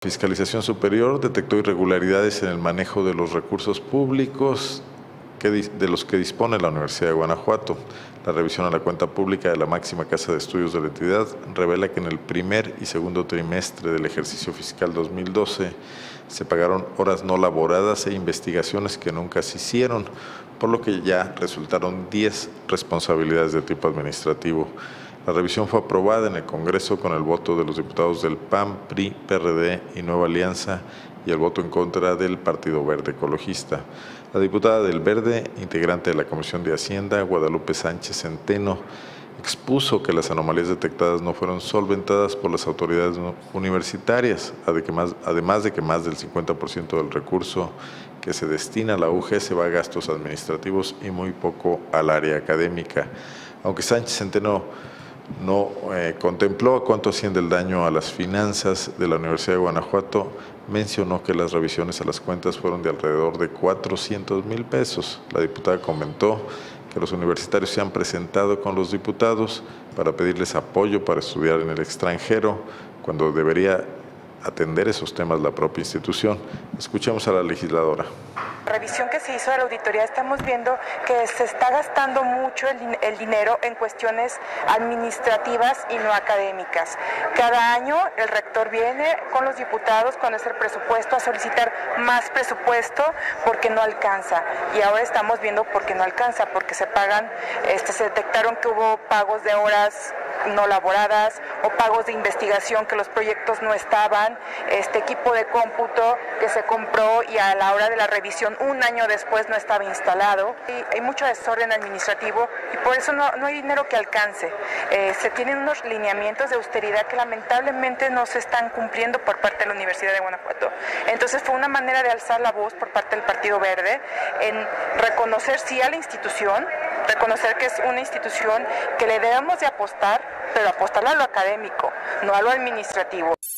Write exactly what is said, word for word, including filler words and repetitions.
Fiscalización Superior detectó irregularidades en el manejo de los recursos públicos que, de los que dispone la Universidad de Guanajuato. La revisión a la cuenta pública de la máxima casa de estudios de la entidad revela que en el primer y segundo trimestre del ejercicio fiscal dos mil doce se pagaron horas no laboradas e investigaciones que nunca se hicieron, por lo que ya resultaron diez responsabilidades de tipo administrativo. La revisión fue aprobada en el Congreso con el voto de los diputados del P A N, P R I, P R D y Nueva Alianza y el voto en contra del Partido Verde Ecologista. La diputada del Verde, integrante de la Comisión de Hacienda, Guadalupe Sánchez Centeno, expuso que las anomalías detectadas no fueron solventadas por las autoridades universitarias, además de que más del cincuenta por ciento del recurso que se destina a la U G se va a gastos administrativos y muy poco al área académica. Aunque Sánchez Centeno no eh, contempló a cuánto asciende el daño a las finanzas de la Universidad de Guanajuato, mencionó que las revisiones a las cuentas fueron de alrededor de cuatrocientos mil pesos. La diputada comentó que los universitarios se han presentado con los diputados para pedirles apoyo para estudiar en el extranjero, cuando debería atender esos temas la propia institución. Escuchemos a la legisladora. La revisión que se hizo de la auditoría, estamos viendo que se está gastando mucho el, el dinero en cuestiones administrativas y no académicas. Cada año el rector viene con los diputados cuando es el presupuesto a solicitar más presupuesto porque no alcanza. Y ahora estamos viendo por qué no alcanza, porque se pagan, este, se detectaron que hubo pagos de horas no laboradas o pagos de investigación que los proyectos no estaban, este equipo de cómputo que se compró y a la hora de la revisión un año después no estaba instalado. Y hay mucho desorden administrativo y por eso no, no hay dinero que alcance. Eh, se tienen unos lineamientos de austeridad que lamentablemente no se están cumpliendo por parte de la Universidad de Guanajuato. Entonces fue una manera de alzar la voz por parte del Partido Verde en reconocer sí a la institución, reconocer que es una institución que le debemos de apostar, pero apostarle a lo académico, no a lo administrativo.